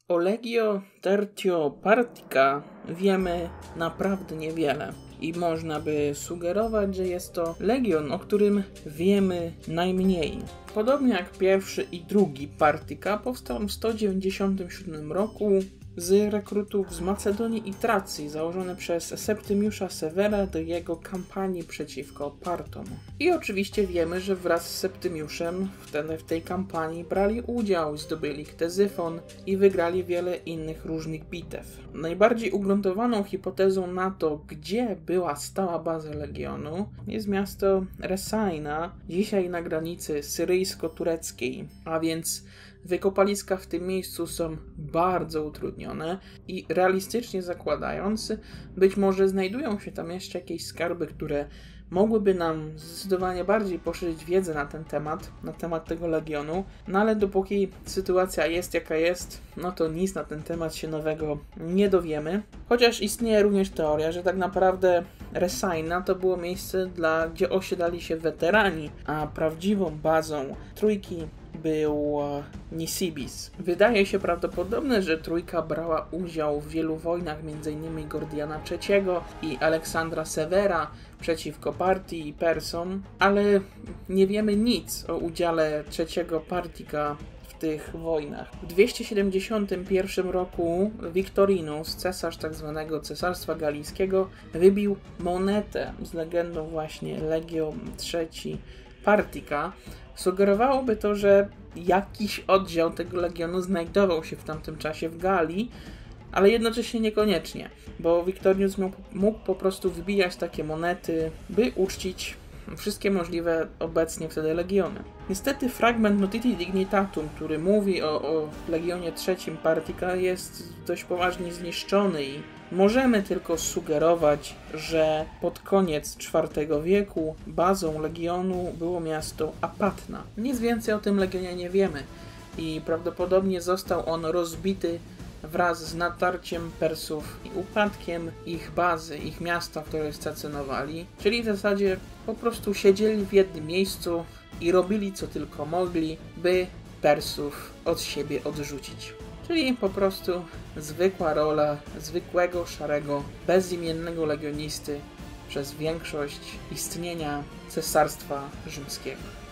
O Legio Tertio Partica wiemy naprawdę niewiele i można by sugerować, że jest to legion, o którym wiemy najmniej. Podobnie jak pierwszy i drugi Partica powstał w 197 roku z rekrutów z Macedonii i Tracji, założony przez Septymiusza Severa do jego kampanii przeciwko Partom. I oczywiście wiemy, że wraz z Septymiuszem w tej kampanii brali udział, zdobyli Ktezyfon i wygrali wiele innych różnych bitew. Najbardziej ugruntowaną hipotezą na to, gdzie była stała baza legionu, jest miasto Resaina, dzisiaj na granicy syryjsko-tureckiej, a więc wykopaliska w tym miejscu są bardzo utrudnione i realistycznie zakładając, być może znajdują się tam jeszcze jakieś skarby, które mogłyby nam zdecydowanie bardziej poszerzyć wiedzę na temat tego legionu, no ale dopóki sytuacja jest jaka jest, no to nic na ten temat się nowego nie dowiemy. Chociaż istnieje również teoria, że tak naprawdę Resaina to było miejsce, gdzie osiedlali się weterani, a prawdziwą bazą trójki był Nisibis. Wydaje się prawdopodobne, że trójka brała udział w wielu wojnach, m.in. Gordiana III i Aleksandra Severa przeciwko Partii i Persom, ale nie wiemy nic o udziale trzeciego Partika w tych wojnach. W 271 roku Victorinus, cesarz tzw. Cesarstwa Galijskiego, wybił monetę z legendą właśnie Legio III Partica. Sugerowałoby to, że jakiś oddział tego legionu znajdował się w tamtym czasie w Galii, ale jednocześnie niekoniecznie, bo Victorius mógł po prostu wybijać takie monety, by uczcić wszystkie możliwe obecnie wtedy legiony. Niestety fragment Notiti Dignitatum, który mówi o Legionie III Partica, jest dość poważnie zniszczony i możemy tylko sugerować, że pod koniec IV wieku bazą legionu było miasto Apatna. Nic więcej o tym legionie nie wiemy i prawdopodobnie został on rozbity wraz z natarciem Persów i upadkiem ich bazy, ich miasta, w której stacjonowali, czyli w zasadzie po prostu siedzieli w jednym miejscu i robili co tylko mogli, by Persów od siebie odrzucić. Czyli po prostu zwykła rola zwykłego, szarego, bezimiennego legionisty przez większość istnienia Cesarstwa Rzymskiego.